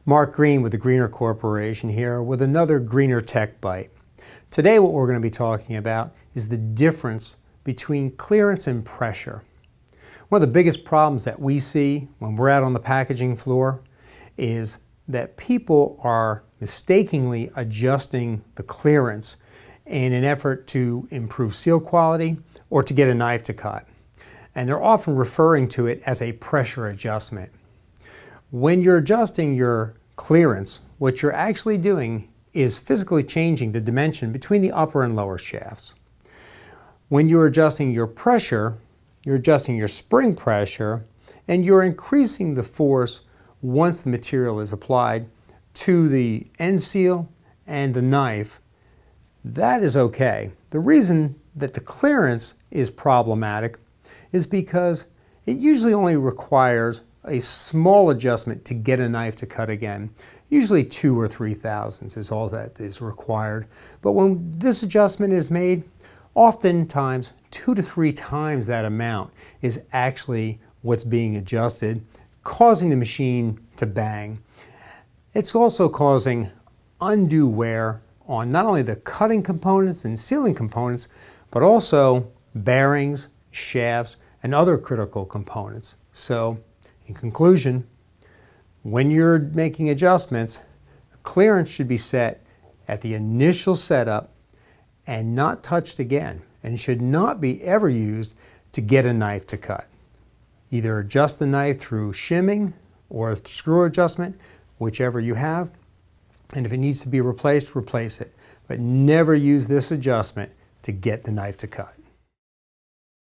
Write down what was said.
Mark Green with the Greener Corporation here with another Greener Tech Bite. Today what we're going to be talking about is the difference between clearance and pressure. One of the biggest problems that we see when we're out on the packaging floor is that people are mistakenly adjusting the clearance in an effort to improve seal quality or to get a knife to cut. And they're often referring to it as a pressure adjustment. When you're adjusting your clearance, what you're actually doing is physically changing the dimension between the upper and lower shafts. When you're adjusting your pressure, you're adjusting your spring pressure, and you're increasing the force once the material is applied to the end seal and the knife. That is okay. The reason that the clearance is problematic is because it usually only requires a small adjustment to get a knife to cut again. Usually 2 or 3 thousandths is all that is required. But when this adjustment is made, oftentimes 2 to 3 times that amount is actually what's being adjusted, causing the machine to bang. It's also causing undue wear on not only the cutting components and sealing components, but also bearings, shafts, and other critical components. So, in conclusion, when you're making adjustments, the clearance should be set at the initial setup and not touched again, and should not be ever used to get a knife to cut. Either adjust the knife through shimming or a screw adjustment, whichever you have, and if it needs to be replaced, replace it. But never use this adjustment to get the knife to cut.